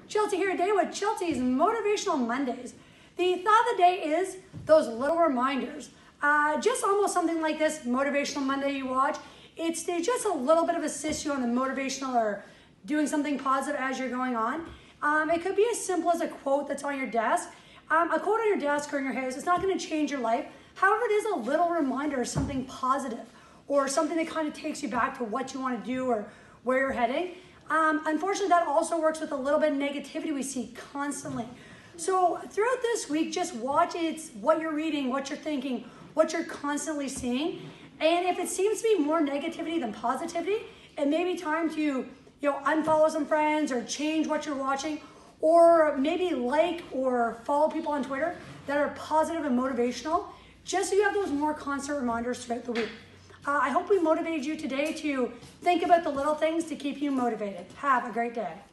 Chelsea here today with Chelsea's Motivational Mondays. The thought of the day is those little reminders. Just almost something like this Motivational Monday you watch. It's just a little bit of assist you on the motivational or doing something positive as you're going on. It could be as simple as a quote that's on your desk. A quote on your desk or in your house, it's not going to change your life. However, it is a little reminder of something positive or something that kind of takes you back to what you want to do or where you're heading. Unfortunately, that also works with a little bit of negativity we see constantly. So throughout this week, just watch what you're reading, what you're thinking, what you're constantly seeing. And if it seems to be more negativity than positivity, it may be time to unfollow some friends or change what you're watching, or maybe like or follow people on Twitter that are positive and motivational, just so you have those more constant reminders throughout the week. I hope we motivated you today to think about the little things to keep you motivated. Have a great day.